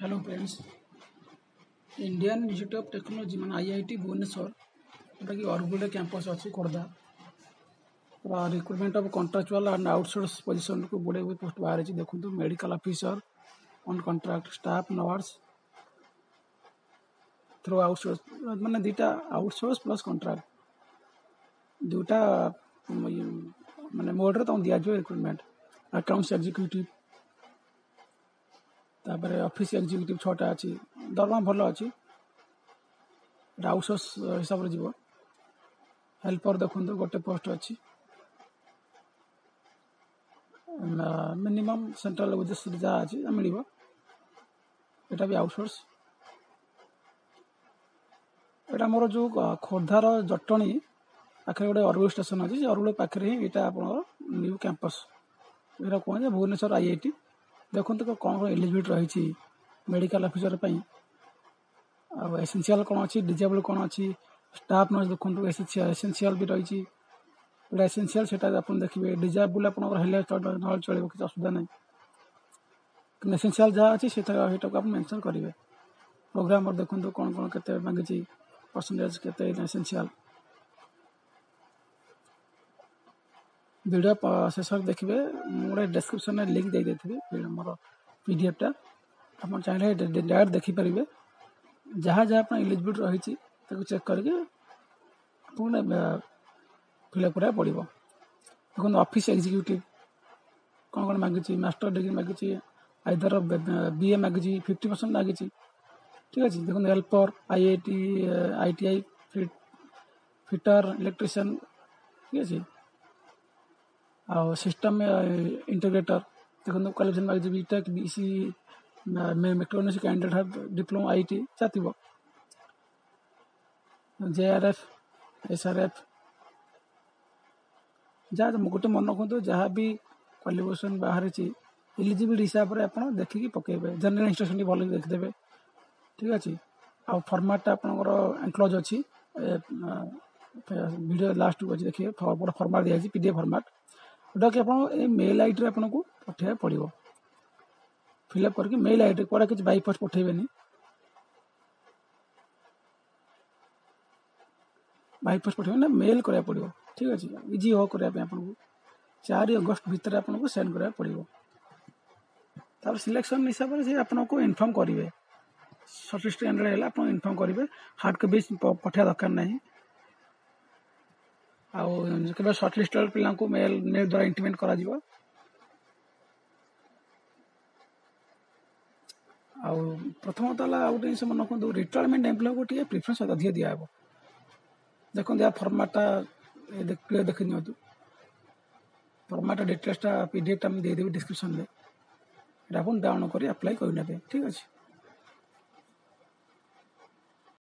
Hello friends, Indian Institute of Technology मान IIT Bhubaneswar जोटा कि अरगुल कैंपस अच्छी Khordha recruitment of contractual and outsource position को बड़े पोस्ट बाहर देखो medical officer on contract staff nurse through outsource माने दुटा आउटसोर्स प्लस कॉन्ट्रैक्ट दुटा माने मोड रे तुम दिया रिक्रुटमेंट अकाउंट्स एग्जीक्यूटिव तापर ऑफिस एग्जीक्यूटिव 6टा अच्छी दरमा भल अच्छी आउटसोर्स हिसाब से जीव हेल्पर देखो गोटे पोस्ट अच्छी मिनिमम सेंट्रल उद्देश्य जहाँ अच्छी मिल यहाँ भी आउटसोर्स यहाँ मोर जो खोर्धार जटणी पाखे गोटे अरगुल स्टेशन अच्छी अरगुल पाखे ही यहाँ आप न्यू कैंपस यहाँ कहते भुवनेश्वर आईआईटी देखो कौन कौन एलिजिबिलिटी रही मेडिकल ऑफिसर एसेंशियल कौन अच्छी डिजेबल कौन अच्छी स्टाफ नर्स देखो एसेंशियल भी रही एसेंशियल से देखिए डिजेबल आप चलो किसी असुविधा ना एसेंशियल जहाँ अच्छी से आप मेंशन करेंगे प्रोग्राम देखो कौन कौन के मांगी परसेंटेज के एसेंशियल वीडियो शेष देखिए गोटे डिस्क्रिप्शन में लिंक दे देती मोर पीडीएफ टा आप चाहिए डायरेक्ट देखिपारे जहाँ जहाँ आप एलिजिबिलिटी रही चेक करके फिलअप करा पड़ो देखो ऑफिस एग्जीक्यूटिव कौन कौन मांगी मास्टर डिग्री मांगी आइदर बीए मांगी 50% मांगी ठीक अच्छे देखो हेल्पर आईटीआई फिटर इलेक्ट्रीशियन ठीक अच्छे सिस्टम इंटीग्रेटर देखो क्वालिफिकेशन मांगी बीटेक बीसी मेट्रोनिक्स कैंडिडेट डिप्लोमा आईटी चाहती जेआरएफ एसआरएफ जहाँ गोटे मन रखु जहाँ भी क्वालिफिकेशन बाहर एलिजिबिलिटी हिसाब से आप देखिए पकेबे जनरल इंस्ट्रक्शन भल देखिदेवे ठीक अच्छे आ फॉर्मेट आपंकर एनक्लोज अच्छी वीडियो लास्ट को अच्छी देखिए बड़ा फॉर्मेट दिखाई पीडीएफ फॉर्मेट जोटा कि आप मेल आईडी आपको पठेगा पड़ो फिलअप करके मेल आईडी कड़ा कि बाई पोस्ट पठेबेनी बाई पोस्ट पठेबे ना मेल करा पड़ो ठीक अच्छे इजी हो करने आपको 4 अगस्त भितर आपको सेंड करा पड़ो तब सिलेक्शन हिसाब से आपको इनफॉर्म करेंगे सर्टिफिकेट कैंडिडेट है आप इनफॉर्म करेंगे हार्ड कॉपी पठा दरकार नहीं आउ सर्टलिस्टेड पिला मेल द्वारा इंटीमेट करा प्रथम तो गोटे जिन मन रखु रिटायरमेंट एम्प्लॉय को प्रिफरेन्स अधिक दिया देखो या फॉर्मेटा देखी नि फॉर्मेट डिटेल्सटा पीडीएफ देदेवी डिस्क्रिप्शन में डाउनलोड कर अप्लाई करने ठीक अच्छे।